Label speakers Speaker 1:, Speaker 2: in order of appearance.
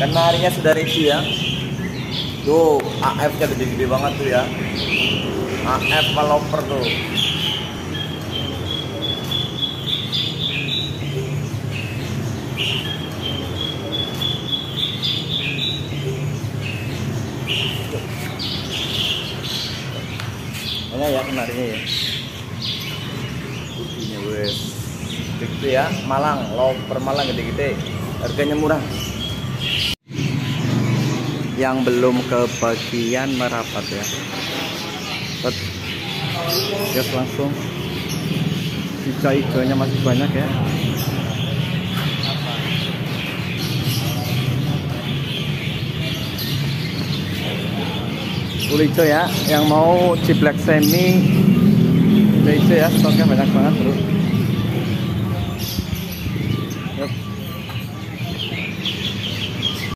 Speaker 1: Kenarinya sudah ready ya. Tuh AF-nya gede-gede banget tuh ya. AF developer tuh. Banyak ya kenarinya ya. Putihnya wes. Gitu ya, Malang, loper Malang gede-gede. Harganya murah. Yang belum kebagian merapat ya. Gas langsung. Hijau-hijaunya masih banyak ya. Full hijau ya. Yang mau ciblek semi hijau ya, stoknya banyak banget bro. Yuk.